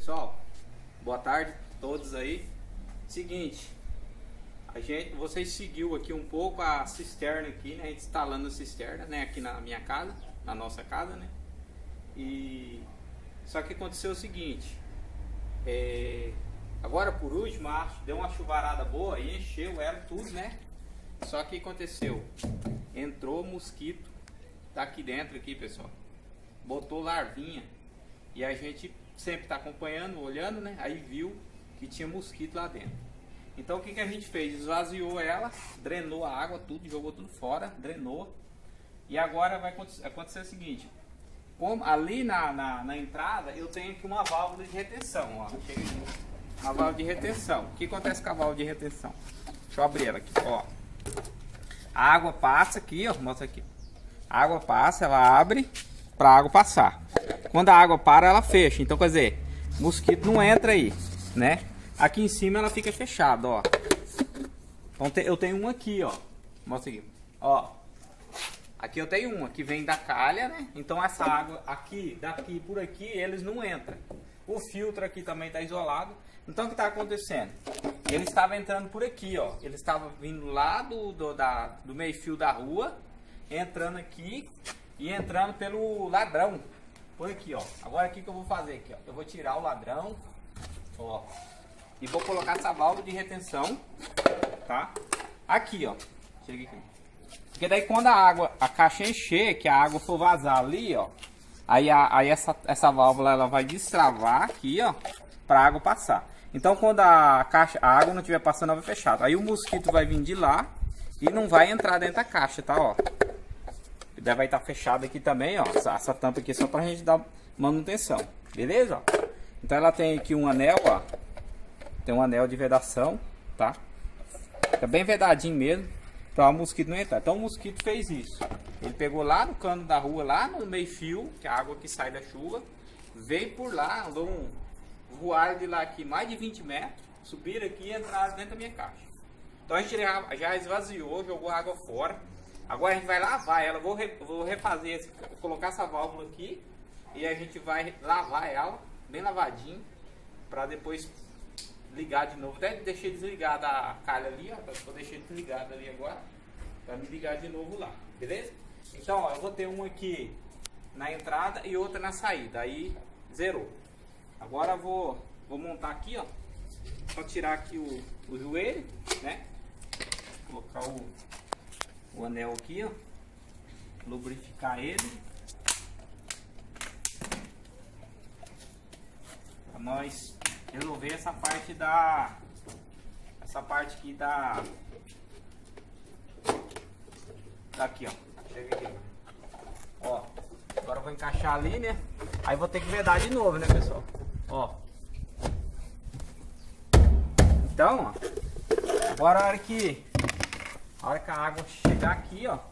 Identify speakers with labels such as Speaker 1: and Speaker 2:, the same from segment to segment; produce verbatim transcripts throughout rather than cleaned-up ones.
Speaker 1: pessoal, boa tarde a todos aí. Seguinte, a gente, vocês seguiu aqui um pouco a cisterna aqui, né? A gente instalando a cisterna, né? Aqui na minha casa, na nossa casa, né? E só que aconteceu o seguinte, é, agora por último, acho, deu uma chuvarada boa e encheu ela tudo, né? Só que aconteceu, entrou mosquito, tá aqui dentro aqui, pessoal, botou larvinha e a gente sempre tá acompanhando, olhando, né? Aí viu que tinha mosquito lá dentro. Então o que que a gente fez? Esvaziou ela, drenou a água, tudo, jogou tudo fora, drenou. E agora vai acontecer, acontecer o seguinte, como ali na, na, na entrada eu tenho aqui uma válvula de retenção, ó. Uma válvula de retenção. O que acontece com a válvula de retenção? Deixa eu abrir ela aqui, ó. A água passa aqui, ó, mostra aqui. A água passa, ela abre para a água passar. Quando a água para, ela fecha. Então, quer dizer, mosquito não entra aí, né? Aqui em cima ela fica fechada, ó. Então eu tenho um aqui, ó. Mostra aqui, ó. Aqui eu tenho uma que vem da calha, né? Então essa água aqui, daqui por aqui, eles não entram. O filtro aqui também está isolado. Então o que está acontecendo? Ele estava entrando por aqui, ó. Ele estava vindo lá do, do, da, do meio fio da rua, entrando aqui e entrando pelo ladrão. Por aqui, ó. Agora o que, que eu vou fazer aqui, ó? Eu vou tirar o ladrão, ó. E vou colocar essa válvula de retenção, tá? Aqui, ó. Chega aqui. Porque daí quando a água, a caixa encher, que a água for vazar ali, ó. Aí, a, aí essa, essa válvula ela vai destravar aqui, ó. Pra água passar. Então quando a caixa, a água não estiver passando, ela vai fechar. Aí o mosquito vai vir de lá e não vai entrar dentro da caixa, tá, ó. E daí vai estar fechado aqui também, ó. Essa, essa tampa aqui é só pra gente dar manutenção. Beleza, ó? Então ela tem aqui um anel, ó. Tem um anel de vedação, tá? Fica bem vedadinho mesmo, para o mosquito não entrar. Então o mosquito fez isso. Ele pegou lá no cano da rua, lá no meio fio, que é a água que sai da chuva, veio por lá, andou um voar de lá aqui mais de vinte metros, subiram aqui e entraram dentro da minha caixa. Então a gente já, já esvaziou, jogou a água fora. Agora a gente vai lavar ela. Vou, re, vou refazer, esse, colocar essa válvula aqui e a gente vai lavar ela, bem lavadinho, para depois ligar de novo. Até deixei desligada a calha ali, ó. Vou deixar desligada ali agora, para me ligar de novo lá, beleza? Então, ó, eu vou ter uma aqui na entrada e outra na saída. Aí zerou. Agora eu vou, vou montar aqui, ó. Só tirar aqui o, o joelho, né? Colocar o, o anel aqui, ó. Lubrificar ele. Para nós resolver essa parte da essa parte aqui da daqui, ó. Chega aqui, ó. Agora eu vou encaixar ali, né? Aí vou ter que vedar de novo, né, pessoal? Ó. Então, ó. Agora a hora que a hora que a água chegar aqui, ó.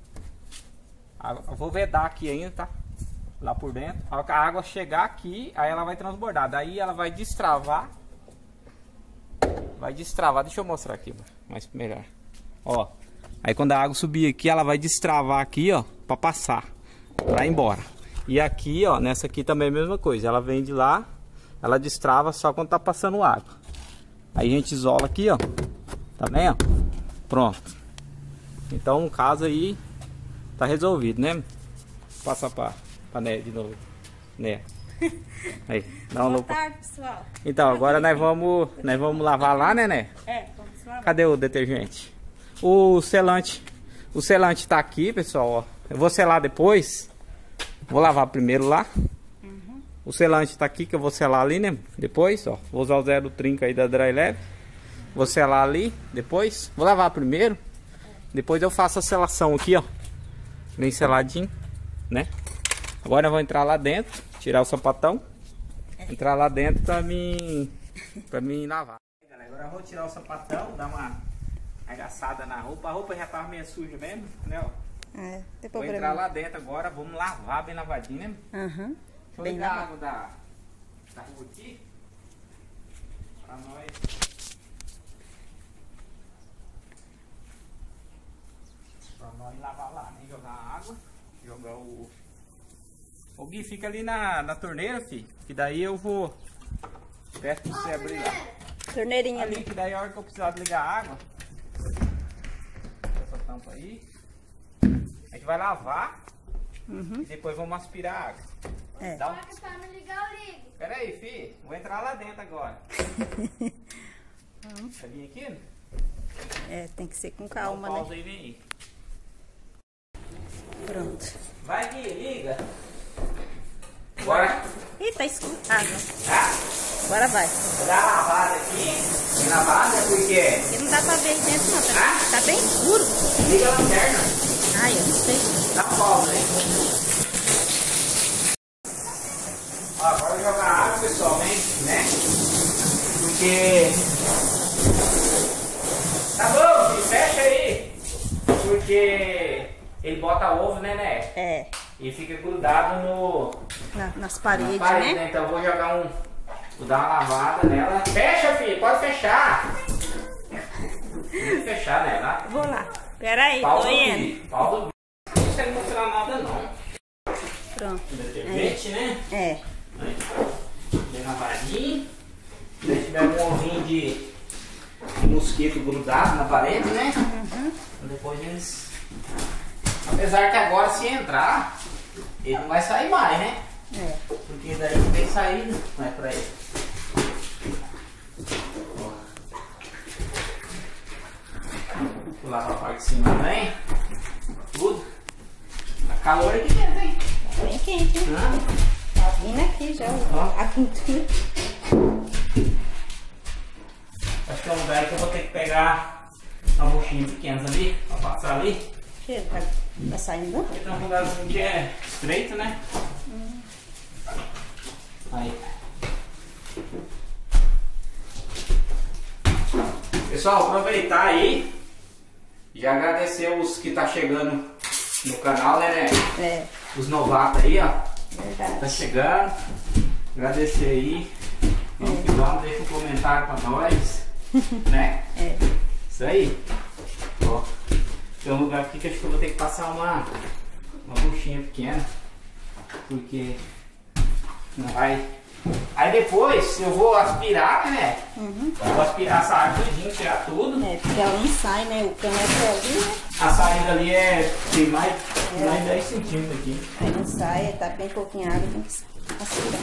Speaker 1: Eu vou vedar aqui ainda, tá? Lá por dentro. A hora que a água chegar aqui, aí ela vai transbordar. Daí ela vai destravar. Vai destravar. Deixa eu mostrar aqui, mais melhor. Ó. Aí quando a água subir aqui, ela vai destravar aqui, ó, pra passar, pra ir embora. E aqui, ó, nessa aqui também é a mesma coisa. Ela vem de lá, ela destrava só quando tá passando água. Aí a gente isola aqui, ó. Também, ó. Pronto. Então, no caso aí, tá resolvido, né? Vou passar pra... pra Né de novo, né? Aí, dá um
Speaker 2: Boa
Speaker 1: louco.
Speaker 2: tarde, pessoal.
Speaker 1: Então, agora nós vamos, nós vamos lavar lá, né, né?
Speaker 2: É, vamos lavar.
Speaker 1: Cadê o detergente? O selante, o selante tá aqui, pessoal, ó. Eu vou selar depois. Vou lavar primeiro lá. Uhum. O selante tá aqui, que eu vou selar ali, né? Depois, ó. Vou usar o zero trinta aí da Dry Leve. Vou selar ali, depois. Vou lavar primeiro. Depois eu faço a selação aqui, ó. Bem seladinho, né? Agora eu vou entrar lá dentro, tirar o sapatão, entrar lá dentro pra mim, pra mim lavar. Agora eu vou tirar o sapatão, dar uma agaçada na roupa. A roupa já tava meio suja mesmo, né?
Speaker 2: É, tem
Speaker 1: vou
Speaker 2: problema.
Speaker 1: entrar lá dentro agora, vamos lavar bem lavadinho, né?
Speaker 2: Uhum.
Speaker 1: Deixa eu
Speaker 2: Bem
Speaker 1: ligar a
Speaker 2: lavado.
Speaker 1: água da, da rua aqui, pra nós... Pra nós lavar lá, né? Jogar a água, jogar o... O Gui fica ali na, na torneira, filho. Que daí eu vou Peço pra você abrir lá.
Speaker 2: Torneirinha
Speaker 1: Ali,
Speaker 2: ali.
Speaker 1: que daí a hora que eu precisar ligar a água, essa tampa aí, a gente vai lavar
Speaker 2: Uhum.
Speaker 1: e depois vamos aspirar a água.
Speaker 2: É.
Speaker 1: Dá um...
Speaker 3: Pra me ligar, eu ligo.
Speaker 1: Pera aí, filho, vou entrar lá dentro agora. Vamos. Vai vir aqui?
Speaker 2: É, tem que ser com
Speaker 1: Dá um
Speaker 2: calma,
Speaker 1: pausa
Speaker 2: né?
Speaker 1: aí, vem aí.
Speaker 2: Pronto.
Speaker 1: Vai aqui, liga. Bora.
Speaker 2: Ih, tá escuro. Ah, não.
Speaker 1: Ah,
Speaker 2: Agora vai.
Speaker 1: vou dar uma lavada aqui. Tem lavada porque...
Speaker 2: Porque não dá pra ver aí dentro, não. Tá,
Speaker 1: Ah?
Speaker 2: tá bem escuro.
Speaker 1: Liga a lanterna.
Speaker 2: Ai, eu não sei.
Speaker 1: Dá um pausa aí. Ó, agora eu vou jogar água, pessoal, né? né? Porque... Tá bom, filho, fecha aí. Porque ele bota ovo, né, né?
Speaker 2: É,
Speaker 1: E fica grudado no...
Speaker 2: na- nas paredes,
Speaker 1: na parede,
Speaker 2: né?
Speaker 1: né? Então eu vou jogar um... Vou dar uma lavada nela. Fecha, filho, pode fechar. Pode fechar nela.
Speaker 2: Vou lá. Pera aí,
Speaker 1: Pau
Speaker 2: tô
Speaker 1: do
Speaker 2: indo.
Speaker 1: vídeo. Pau do vídeo. Não consegue mostrar nada, não.
Speaker 2: Pronto.
Speaker 1: Detergente, né?
Speaker 2: É.
Speaker 1: Bem lavadinho. Se tiver um ovinho de, de mosquito grudado na parede, né?
Speaker 2: Uhum.
Speaker 1: Depois eles... Apesar que agora se entrar, ele não vai sair mais, né?
Speaker 2: É.
Speaker 1: Porque daí não tem saída, não é pra ele. Ó. Vou lá pra parte de cima também. Tudo. Tá calor aqui dentro, hein?
Speaker 2: Tá bem quente, hein?
Speaker 1: Hã?
Speaker 2: Tá vindo aqui já.
Speaker 1: Ó.
Speaker 2: A pintura.
Speaker 1: Acho que é um lugar que eu vou ter que pegar uma buchinha pequena ali, pra passar ali.
Speaker 2: Cheiro, tá, tá saindo?
Speaker 1: Porque tem um lugarzinho que é estreito, né?
Speaker 2: Hum.
Speaker 1: Aí. Pessoal, aproveitar aí. Já agradecer os que tá chegando no canal, né, né?
Speaker 2: É,
Speaker 1: Os novatos aí, ó.
Speaker 2: verdade.
Speaker 1: Tá chegando. Agradecer aí. Vamos que vamos, deixa um comentário pra nós. Né?
Speaker 2: É.
Speaker 1: Isso aí. Ó. Tem um lugar aqui que acho que eu vou ter que passar uma, uma buchinha pequena. Porque não vai. Aí depois eu vou aspirar, né?
Speaker 2: Uhum.
Speaker 1: Eu vou aspirar essa água todinha, tirar tudo.
Speaker 2: É, porque ela não sai, né? O cano é ali, né?
Speaker 1: A saída ali é. Tem mais, mais dez centímetros aqui.
Speaker 2: Aí não sai, tá bem pouquinho água, tem que aspirar.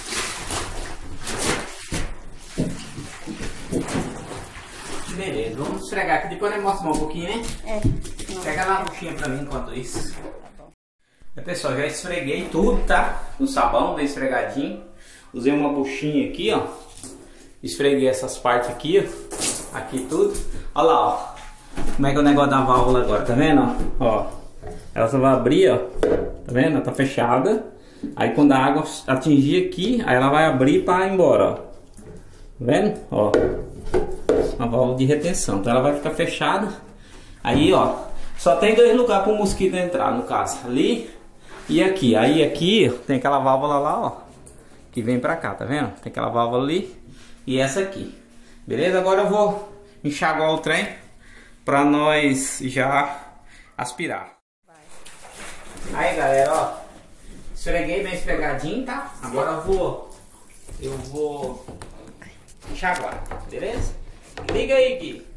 Speaker 1: Beleza, vamos esfregar aqui, depois eu mostro um pouquinho, né?
Speaker 2: É.
Speaker 1: Pega lá a buchinha pra mim enquanto isso.
Speaker 2: Tá bom.
Speaker 1: É, pessoal, já esfreguei tudo, tá? No sabão, bem esfregadinho. Usei uma buchinha aqui, ó. Esfreguei essas partes aqui, ó. Aqui tudo. Olha lá, ó. Como é que é o negócio da válvula agora, tá vendo? Ó. Ela só vai abrir, ó. Tá vendo? Ela tá fechada. Aí quando a água atingir aqui, aí ela vai abrir para ir embora, ó. Tá vendo? Ó. Uma válvula de retenção. Então ela vai ficar fechada. Aí, ó. Só tem dois lugares para o mosquito entrar, no caso. Ali e aqui. Aí aqui tem aquela válvula lá, ó. Que vem pra cá, tá vendo? Tem aquela válvula ali e essa aqui. Beleza? Agora eu vou enxaguar o trem pra nós já aspirar. Aí, galera, ó. Esfreguei bem esfregadinho, tá? Agora eu vou... Eu vou enxaguar, beleza? Liga aí, Gui.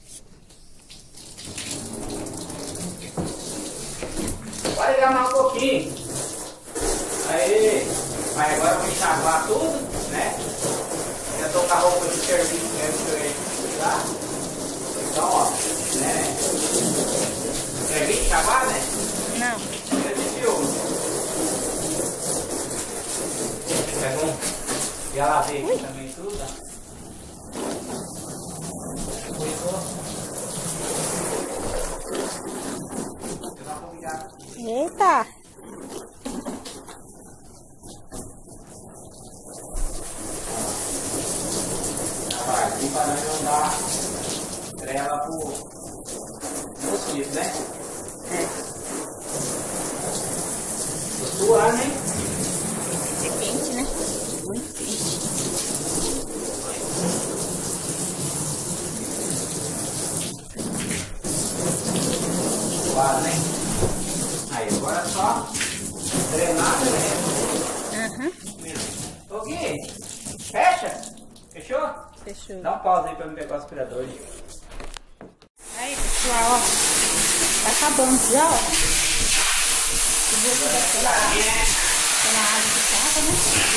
Speaker 1: Vai ligar mais um pouquinho. Aí. Mas agora eu vou enxaguar tudo, né? Já tô com a roupa de serviço mesmo que eu ia usar. Então, ó, né? Quer vir enxaguar, né?
Speaker 2: Não.
Speaker 1: Você desviou. Pega um. Já lavei aqui também tudo, ó.
Speaker 2: Eita!
Speaker 1: Aqui para não dar trela pro mosquito, né?
Speaker 2: É.
Speaker 1: Tô suando, hein?
Speaker 2: É quente, né? Muito quente.
Speaker 1: Suado, né? Aí, agora é só drenar, né?
Speaker 2: Aham.
Speaker 1: Ô Gui, fecha! Fechou?
Speaker 2: Fechou.
Speaker 1: Dá um pause aí pra me pegar o aspirador.
Speaker 2: Aí, pessoal, ó. Tá acabando já, ó. Eu vou pegar aquela água. Aquela água que tava, né?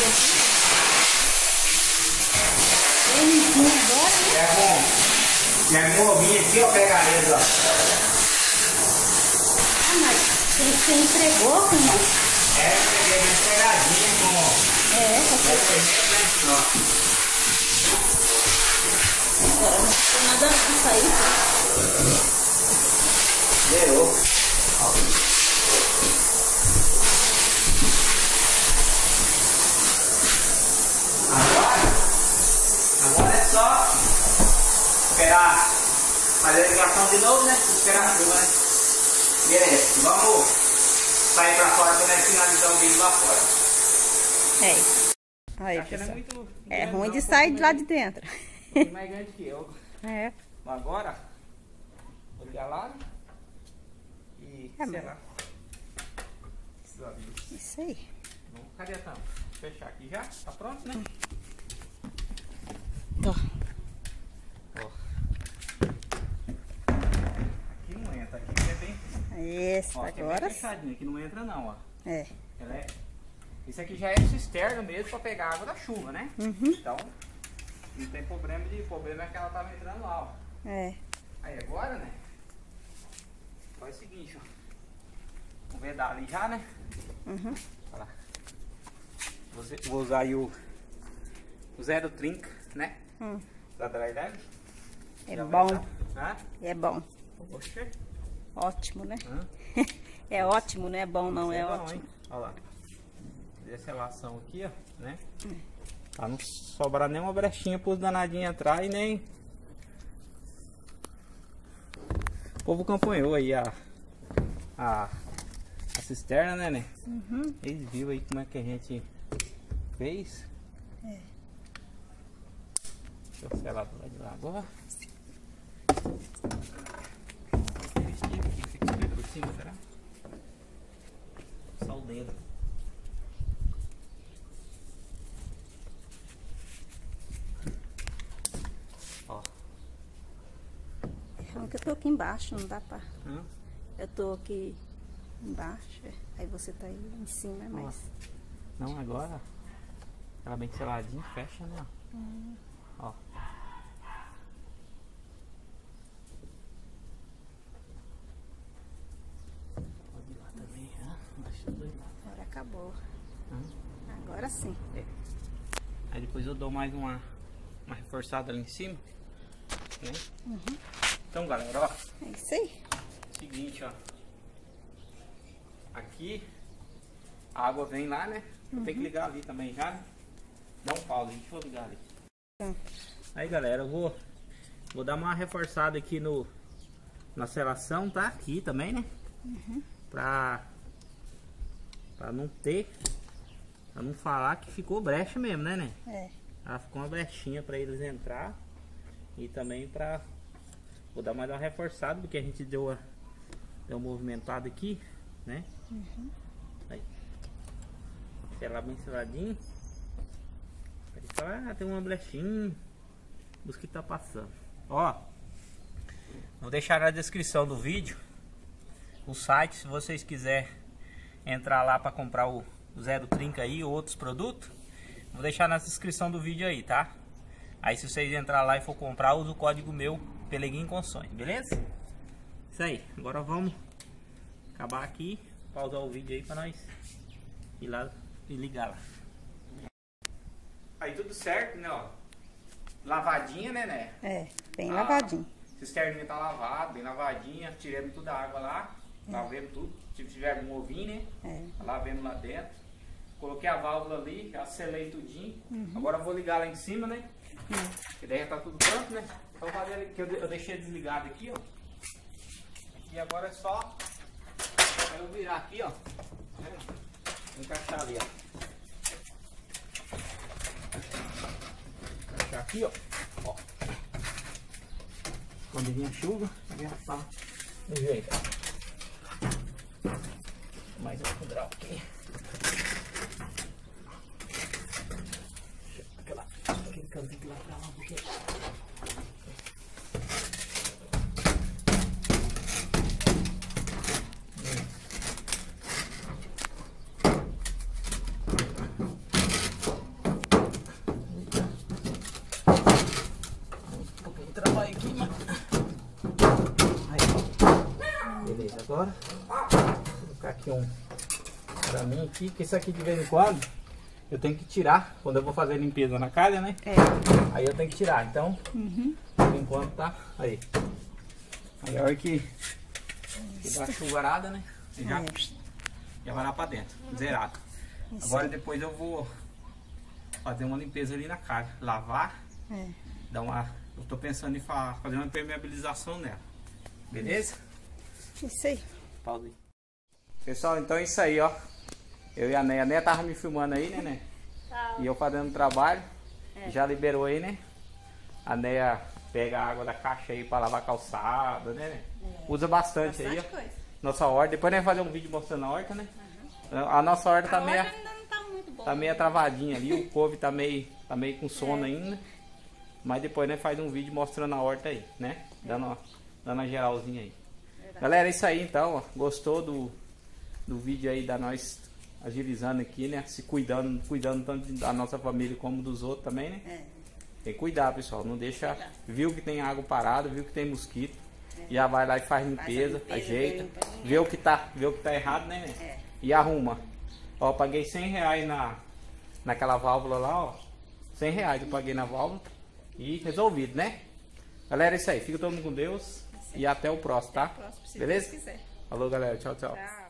Speaker 2: Bem limpinho agora, né?
Speaker 1: É bom. E a movinha aqui, ó, pega a eles, ó.
Speaker 2: Ah, mas você entregou, né?
Speaker 1: É, eu peguei bem pegadinha com...
Speaker 2: É, tá certo.
Speaker 1: Ó.
Speaker 2: Agora não ficou nada não sair.
Speaker 1: Zerou. Agora, agora é só esperar fazer a ligação de novo, né? Esperar a chuva, né? Beleza, vamos sair pra fora pra nós finalizar o vídeo lá fora.
Speaker 2: É. Aí,
Speaker 1: Acho que
Speaker 2: pessoal.
Speaker 1: não é muito
Speaker 2: É
Speaker 1: grande,
Speaker 2: ruim
Speaker 1: não,
Speaker 2: de
Speaker 1: um
Speaker 2: sair de
Speaker 1: pouquinho
Speaker 2: lá
Speaker 1: mais-
Speaker 2: de dentro.
Speaker 1: um pouquinho mais grande que eu.
Speaker 2: É.
Speaker 1: Agora, vou ligar lá e
Speaker 2: É,
Speaker 1: sei
Speaker 2: mas-
Speaker 1: lá. Esses amigos.
Speaker 2: Isso aí.
Speaker 1: Vamos, cadê a tampa? Fechar aqui já? Tá pronto, né?
Speaker 2: Ó.
Speaker 1: Ó. Aqui não entra, aqui é bem.
Speaker 2: Isso,
Speaker 1: Ó, aqui é
Speaker 2: agora
Speaker 1: bem
Speaker 2: sim.
Speaker 1: fechadinho, aqui não entra não, ó.
Speaker 2: É.
Speaker 1: Ela é... Isso aqui já é cisterna mesmo pra pegar água da chuva, né?
Speaker 2: Uhum.
Speaker 1: Então, não tem problema de. O problema é que ela tava entrando lá, ó.
Speaker 2: É.
Speaker 1: Aí agora, né? Faz o seguinte, ó. Vamos vedar ali já, né?
Speaker 2: Uhum.
Speaker 1: Olha lá. Vou, ze- vou usar aí o, o zero trinta, né?
Speaker 2: Hum.
Speaker 1: Da Dry Lab.
Speaker 2: É
Speaker 1: Já vai
Speaker 2: bom.
Speaker 1: tá?
Speaker 2: É bom.
Speaker 1: Hã? Oxe.
Speaker 2: Ótimo, né?
Speaker 1: Hã?
Speaker 2: É ótimo, não é bom, não.
Speaker 1: Isso
Speaker 2: É
Speaker 1: bom,
Speaker 2: ótimo.
Speaker 1: hein? Olha lá. Essa relação aqui, ó, né? Pra não sobrar nenhuma brechinha pros danadinhos entrar e nem... O povo acompanhou aí a, a, a cisterna, né, né?
Speaker 2: Uhum.
Speaker 1: Eles viram aí como é que a gente fez.
Speaker 2: É.
Speaker 1: Deixa eu selar do lado de lá agora. Esse aqui, esse aqui por cima, será? Só o dedo. Ó.
Speaker 2: É ruim que eu tô aqui embaixo, não dá pra...
Speaker 1: Hã?
Speaker 2: Eu tô aqui embaixo, é. Aí você tá aí em cima, mas...
Speaker 1: Não, agora ela bem seladinha, fecha, né?
Speaker 2: Hum.
Speaker 1: Ó. Pode ir lá também, hã? Acho dois lados.
Speaker 2: Agora acabou.
Speaker 1: Hã?
Speaker 2: Agora sim.
Speaker 1: É. Aí depois eu dou mais uma, uma reforçada ali em cima, né?
Speaker 2: Uhum.
Speaker 1: Então, galera, ó.
Speaker 2: É isso aí.
Speaker 1: Seguinte, ó. Aqui a água vem lá, né? Eu tenho que ligar ali também já, né? Dá um pause, deixa eu ligar ali.
Speaker 2: Então.
Speaker 1: Aí, galera, eu vou vou dar uma reforçada aqui no na selação, tá? Aqui também, né?
Speaker 2: Uhum.
Speaker 1: Pra pra não ter, pra não falar que ficou brecha mesmo, né, né?
Speaker 2: É.
Speaker 1: Ah, ficou uma brechinha pra eles entrar e também pra vou dar mais uma reforçada porque a gente deu a deu uma movimentada aqui, né?
Speaker 2: Uhum.
Speaker 1: Aí. Selar bem seladinho. Ele fala, ah, tem uma brechinha. Dos que tá passando. Ó. Vou deixar na descrição do vídeo o site, se vocês quiserem entrar lá para comprar o zero trinta aí ou outros produtos. Vou deixar na descrição do vídeo aí, tá? Aí se vocês entrar lá e for comprar, usa o código meu, Peleguinho Construções, beleza? Isso aí. Agora vamos acabar aqui, pausar o vídeo aí para nós ir lá e ligar lá. Aí tudo certo, né, ó. Lavadinha, né, né?
Speaker 2: É, bem
Speaker 1: Ah,
Speaker 2: lavadinho.
Speaker 1: Cisterninha tá lavada, bem lavadinha. Tiramos toda a água lá, lavemos tudo. Se tiver um ovinho, né?
Speaker 2: É.
Speaker 1: Lavemos lá dentro. Coloquei a válvula ali, já selei tudinho.
Speaker 2: Uhum.
Speaker 1: Agora eu vou ligar lá em cima, né? Que daí já tá tudo pronto, né? Então fazer ali, que eu, eu deixei desligado aqui, ó. E agora é só eu virar aqui, ó. Né? Vou encaixar ali, ó. Encaixar aqui, ó. Ó. Quando vir a chuva, já tá no jeito. Mais um grau aqui. Aquela, aquele
Speaker 3: que eu tenho que ir lá pra lá, porque... Um pouquinho de trabalho aqui, mano. Aí. Beleza, agora vou colocar aqui um pra mim aqui, que isso aqui de vez em quando eu tenho que tirar quando eu vou fazer limpeza na casa, né?
Speaker 2: É.
Speaker 3: Aí eu tenho que tirar, então
Speaker 2: Uhum.
Speaker 3: por enquanto tá aí. Aí a hora que, que dá a chuvarada, né? Você já,
Speaker 2: É.
Speaker 3: já vai lá pra dentro, zerado.
Speaker 2: Isso
Speaker 3: Agora
Speaker 2: aí.
Speaker 3: depois eu vou fazer uma limpeza ali na casa, lavar,
Speaker 2: É.
Speaker 3: dar uma. Eu tô pensando em fa- fazer uma impermeabilização nela. Beleza?
Speaker 2: Isso aí.
Speaker 3: Pausa aí. Pessoal, então é isso aí, ó. Eu e a Neia. A Neia tava me filmando aí, né, né?
Speaker 2: Tá.
Speaker 3: E eu fazendo trabalho.
Speaker 2: É.
Speaker 3: Já liberou aí, né? A Neia pega a água da caixa aí pra lavar calçada, né? né?
Speaker 2: É.
Speaker 3: Usa bastante,
Speaker 2: Bastante
Speaker 3: aí, ó.
Speaker 2: coisa.
Speaker 3: Nossa horta. Depois nós vamos fazer um vídeo mostrando a horta, né? A nossa horta tá
Speaker 2: A
Speaker 3: meio,
Speaker 2: horta ainda não tá muito boa.
Speaker 3: tá meio travadinha ali. O couve tá meio, tá meio com sono
Speaker 2: É.
Speaker 3: ainda. Mas depois nós faz um vídeo mostrando a horta aí, né? Dando, uma- dando uma geralzinha aí.
Speaker 2: Verdade.
Speaker 3: Galera, é isso aí então, ó. Gostou do, do vídeo aí da nós agilizando aqui, né? Se cuidando, cuidando tanto da nossa família como dos outros também, né?
Speaker 2: É.
Speaker 3: Tem que cuidar, pessoal. Não deixa.
Speaker 2: Cuidar.
Speaker 3: Viu que tem água parada, viu que tem mosquito. Já vai lá e faz limpeza,
Speaker 2: limpeza,
Speaker 3: ajeita.
Speaker 2: limpa.
Speaker 3: Vê o que tá, vê o que tá errado, né?
Speaker 2: É.
Speaker 3: E arruma. Ó, paguei cem reais na, naquela válvula lá, ó. cem reais eu paguei na válvula. E resolvido, né? Galera, é isso aí. Fica todo mundo com Deus. E até o próximo, tá?
Speaker 2: Próximo, se
Speaker 3: Beleza?
Speaker 2: Deus quiser.
Speaker 3: Falou, galera. Tchau, tchau.
Speaker 2: Tchau.